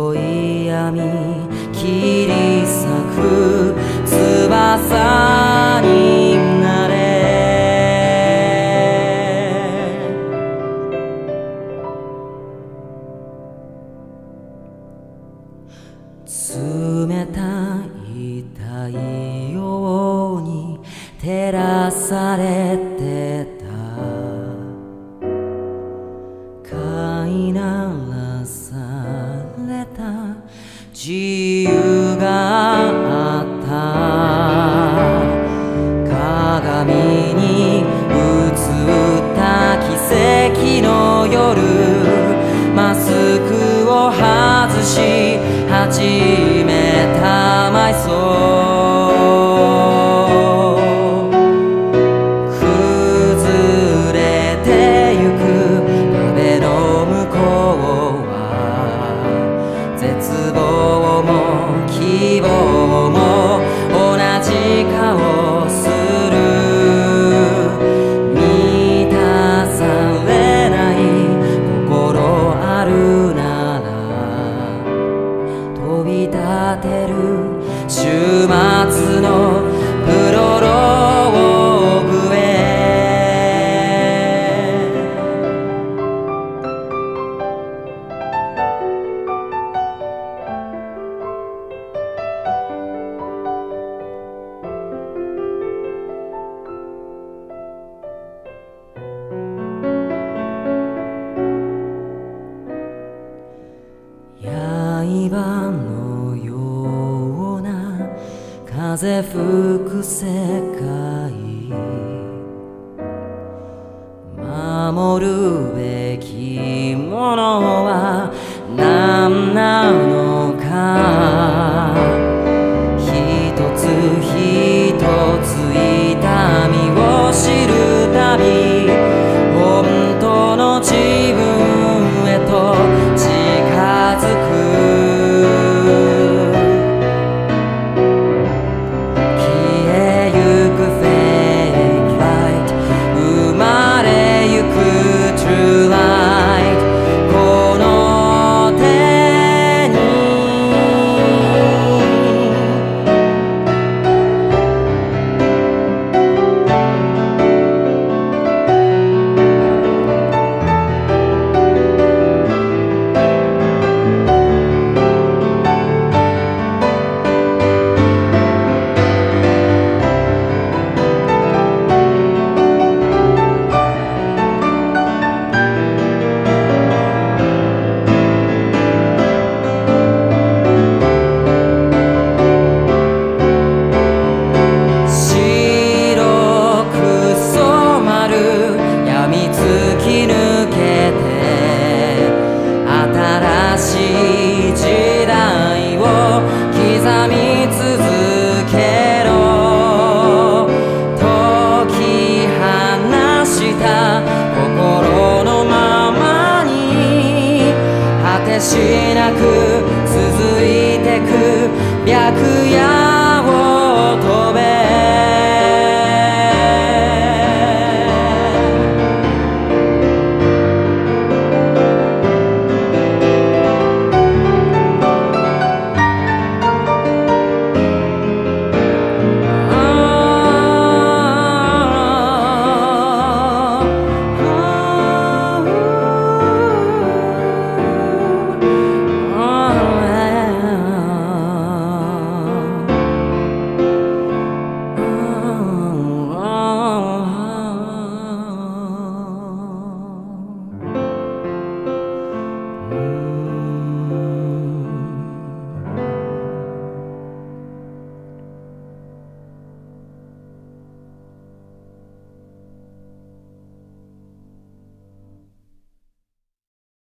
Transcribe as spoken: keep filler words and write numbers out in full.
白い闇切り裂く翼になれ。冷たい太陽に照らされてた飼いならされた自由があった鏡に映った奇跡の夜マスクを外し始めた埋葬崩れてゆく壁の向こうは絶望も希望も同じ顔する満たされない心あるなら飛び立てる週末のプロローグへ。刃のような風吹く世界守るべきものは何なのか一つ一つ痛みを知るたび本当の自分へと近づくしなく続いてく白夜を飛べ